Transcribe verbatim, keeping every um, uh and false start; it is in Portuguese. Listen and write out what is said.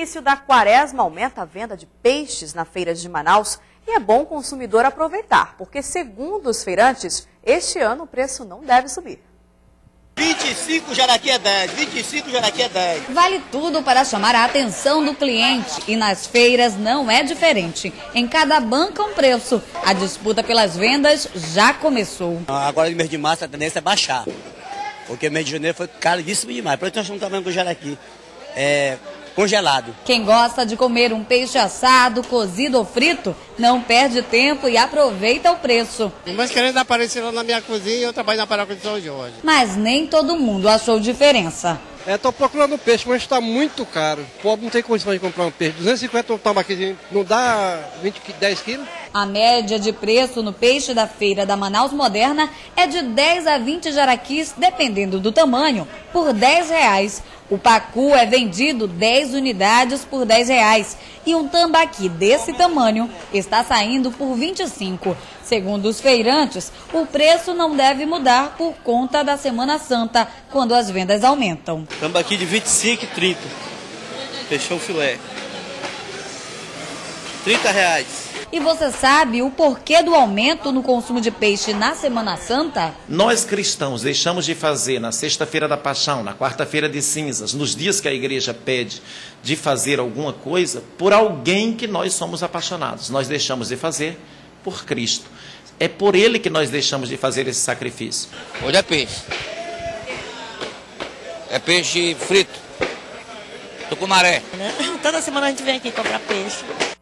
início da quaresma aumenta a venda de peixes na feira de Manaus e é bom o consumidor aproveitar, porque, segundo os feirantes, este ano o preço não deve subir. vinte e cinco jaraqui é dez, vinte e cinco jaraqui é dez. Vale tudo para chamar a atenção do cliente e nas feiras não é diferente. Em cada banca um preço. A disputa pelas vendas já começou. Agora no mês de março a tendência é baixar, porque o mês de janeiro foi caríssimo demais. Por isso nós estamos trabalhando com jaraqui é, congelado. Quem gosta de comer um peixe assado, cozido ou frito, não perde tempo e aproveita o preço. Mas querendo aparecer lá na minha cozinha, eu trabalho na paróquia de São Jorge. Mas nem todo mundo achou diferença. Estou é, procurando peixe, mas está muito caro. O pobre não tem condições de comprar um peixe. duzentos e cinquenta um tambaquizinho, não dá vinte, dez quilos? A média de preço no peixe da feira da Manaus Moderna é de dez a vinte jaraquis, dependendo do tamanho, por dez reais. O pacu é vendido dez unidades por dez reais e um tambaqui desse tamanho está saindo por vinte e cinco. Segundo os feirantes, o preço não deve mudar por conta da Semana Santa, quando as vendas aumentam. Tambaqui de vinte e cinco e trinta. Fechou o filé. trinta reais. E você sabe o porquê do aumento no consumo de peixe na Semana Santa? Nós cristãos deixamos de fazer na sexta-feira da Paixão, na quarta-feira de cinzas, nos dias que a igreja pede de fazer alguma coisa por alguém que nós somos apaixonados. Nós deixamos de fazer por Cristo. É por Ele que nós deixamos de fazer esse sacrifício. Hoje é peixe. É peixe frito. Tucunaré. Toda semana a gente vem aqui comprar peixe.